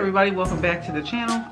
everybody, welcome back to the channel.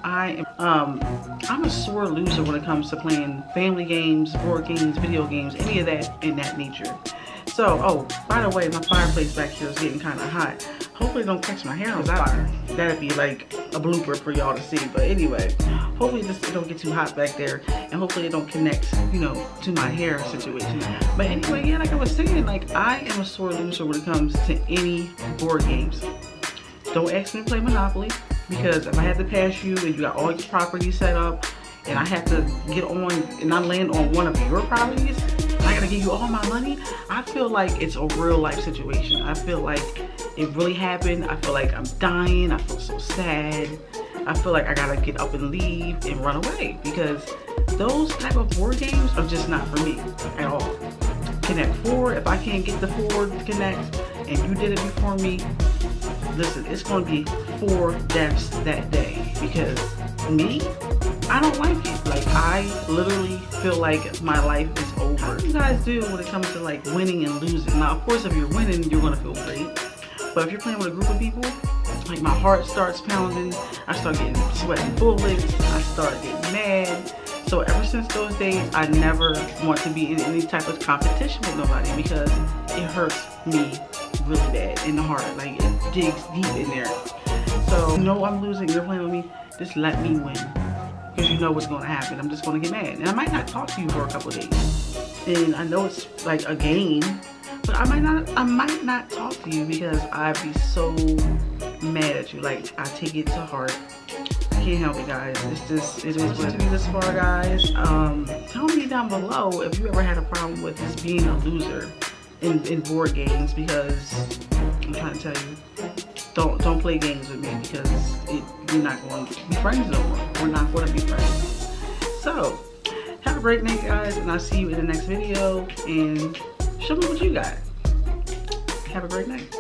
I'm a sore loser when it comes to playing family games, board games, video games, any of that in that nature. So, oh, by the way, my fireplace back here is getting kind of hot. Hopefully it don't catch my hair on fire. That'd be like a blooper for y'all to see. But anyway, hopefully it don't get too hot back there, and hopefully it don't connect, you know, to my hair situation. But anyway, yeah, like I was saying, like I am a sore loser when it comes to any board games. Don't ask me to play Monopoly, because if I have to pass you and you got all your properties set up and I have to get on and I land on one of your properties, I gotta give you all my money, I feel like it's a real life situation. I feel like it really happened. I feel like I'm dying. I feel so sad. I feel like I gotta get up and leave and run away, because those type of board games are just not for me at all. Connect 4, if I can't get the 4 to connect and you did it before me, listen, it's gonna be 4 deaths that day, because me, I don't like it. Like, I literally feel like my life is over. How do you guys do when it comes to like winning and losing? Now, of course, if you're winning, you're gonna feel great. But if you're playing with a group of people, like my heart starts pounding, I start getting sweating bullets, I start getting mad. So ever since those days, I never want to be in any type of competition with nobody, because it hurts me really bad in the heart. Like, it digs deep in there. So, you know I'm losing, you're playing with me, just let me win. Because you know what's going to happen. I'm just going to get mad. And I might not talk to you for a couple of days. And I know it's like a game, but I might not talk to you because I'd be so mad at you. Like, I take it to heart. I can't help it, guys. It's just, it is what it is this far, guys. Tell me down below if you ever had a problem with just being a loser in board games, because I'm trying to tell you, don't play games with me, because you're not going to be friends no more. We're not going to be friends. So, have a great night, guys, and I'll see you in the next video, and show me what you got. Have a great night.